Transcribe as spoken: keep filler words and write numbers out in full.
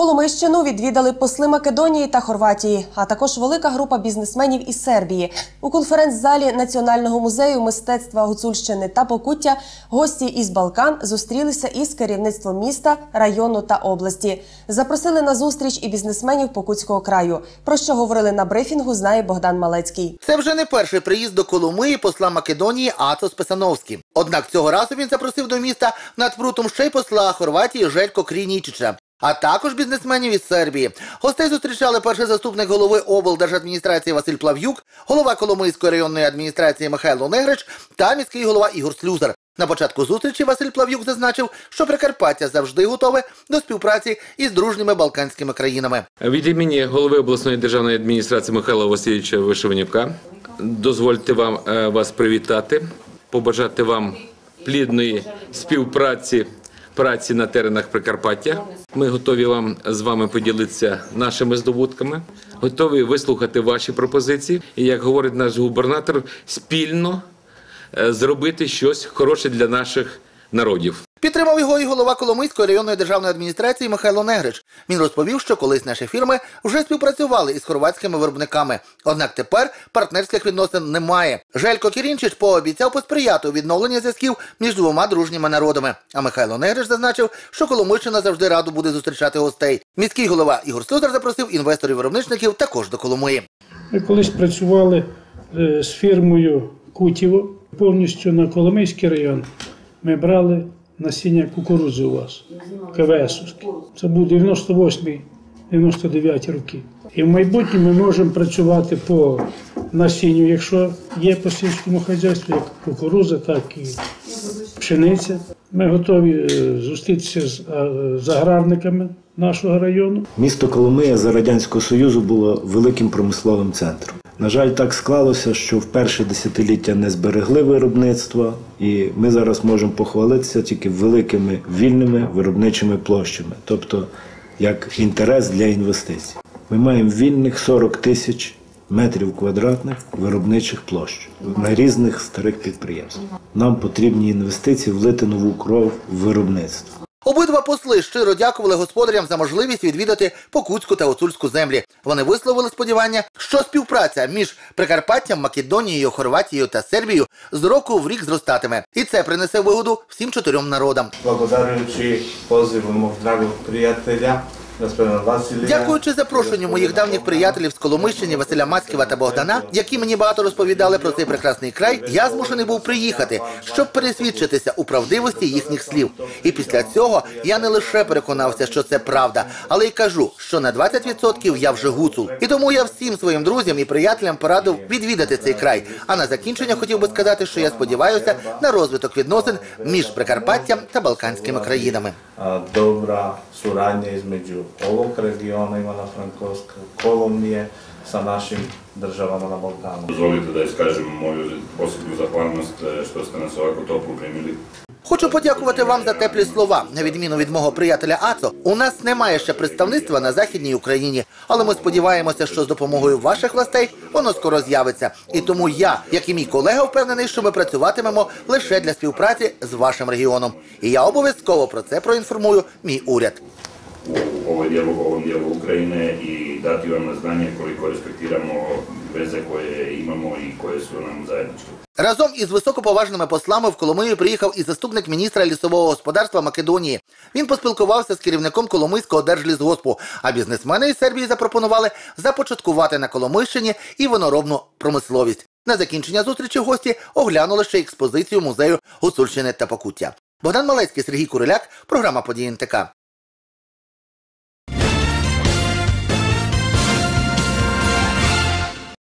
Коломийщину відвідали посли Македонії та Хорватії, а також велика група бізнесменів із Сербії. У конференц-залі Національного музею мистецтва Гуцульщини та Покуття гості із Балкан зустрілися із керівництвом міста, району та області. Запросили на зустріч і бізнесменів Покутського краю. Про що говорили на брифінгу, знає Богдан Малецький. Це вже не перший приїзд до Коломиї посла Македонії Ацос Песановський. Однак цього разу він запросив до міста над прутом ще й посла Хорватії Жеljko Kriničića, а також бізнесменів із Сербії. Гостей зустрічали перший заступник голови облдержадміністрації Василь Плав'юк, голова Коломийської районної адміністрації Михайло Негрич та міський голова Ігор Слюсар. На початку зустрічі Василь Плав'юк зазначив, що Прикарпаття завжди готове до співпраці із дружніми балканськими країнами. Від імені голови обласної державної адміністрації Михайла Васильовича Вишиванюка дозвольте вам вас привітати, побажати вам плідної співпраці, праці на теренах Прикарпаття. Ми готові вам з вами поділитися нашими здобутками, готові вислухати ваші пропозиції і, як говорить наш губернатор, спільно зробити щось хороше для наших народів. Підтримав його і голова Коломийської районної державної адміністрації Михайло Негрич. Він розповів, що колись наші фірми вже співпрацювали із хорватськими виробниками. Однак тепер партнерських відносин немає. Жеljko Kriničić пообіцяв посприяти у відновленні зв'язків між двома дружніми народами. А Михайло Негрич зазначив, що Коломийщина завжди радо буде зустрічати гостей. Міський голова Ігор Слюсар запросив інвесторів-виробничників також до Коломиї. Ми колись працювали з фірмою Кутєво, повністю на Коломийський район. Ми брали насіння кукурудзи у вас, КВС-овське. Це був дев'яносто восьмий - дев'яносто дев'ятий роки. І в майбутньому ми можемо працювати по насінню, якщо є по сільському хазяйстві, як кукурудза, так і пшениця. Ми готові зустрітися з, з аграрниками нашого району. Місто Коломия за Радянського Союзу було великим промисловим центром. На жаль, так склалося, що в перше десятиліття не зберегли виробництво, і ми зараз можемо похвалитися тільки великими вільними виробничими площами, тобто як інтерес для інвестицій. Ми маємо вільних сорок тисяч метрів квадратних виробничих площ на різних старих підприємствах. Нам потрібні інвестиції влити нову кров в виробництво. Обидва посли щиро дякували господарям за можливість відвідати Покутську та Гуцульську землі. Вони висловили сподівання, що співпраця між Прикарпаттям, Македонією, Хорватією та Сербією з року в рік зростатиме. І це принесе вигоду всім чотирьом народам. Благодаруючи позиву мого дорогого приятеля, Дякуючи запрошенню моїх давніх приятелів з Коломийщини Василя Мацьківа та Богдана, які мені багато розповідали про цей прекрасний край, я змушений був приїхати, щоб пересвідчитися у правдивості їхніх слів. І після цього я не лише переконався, що це правда, але й кажу, що на двадцять відсотків я вже гуцул. І тому я всім своїм друзям і приятелям порадив відвідати цей край. А на закінчення хотів би сказати, що я сподіваюся на розвиток відносин між Прикарпаттям та балканськими країнами. Добра сурадnja između ovog regiona Ivano-Frankovska, Kolomije sa našim državama na Balkanu. Dozvolite da iskažem moju posebnu zahvalnost što ste nas ovako toplo primili. Хочу подякувати вам за теплі слова. На відміну від мого приятеля Ацо, у нас немає ще представництва на Західній Україні. Але ми сподіваємося, що з допомогою ваших властей воно скоро з'явиться. І тому я, як і мій колега, впевнений, що ми працюватимемо лише для співпраці з вашим регіоном. І я обов'язково про це проінформую мій уряд. U ovoj dijelu, ovom dijelu Ukrajine i dati vam na znanje koliko respektiramo veze koje imamo i koje su nam zajedničke. Разом із високоповажними послами в Коломию приїхав і заступник міністра лісового господарства Македонії. Він поспілкувався з керівником Коломийського держлісгоспу, а бізнесмени із Сербії запропонували започаткувати на Коломийщині і виноробну промисловість. На закінчення зустрічі гості оглянули ще експозицію музею Гуцульщини та Покуття. Богдан Малецький, Сергій Куриляк, програма «Події ен те ка».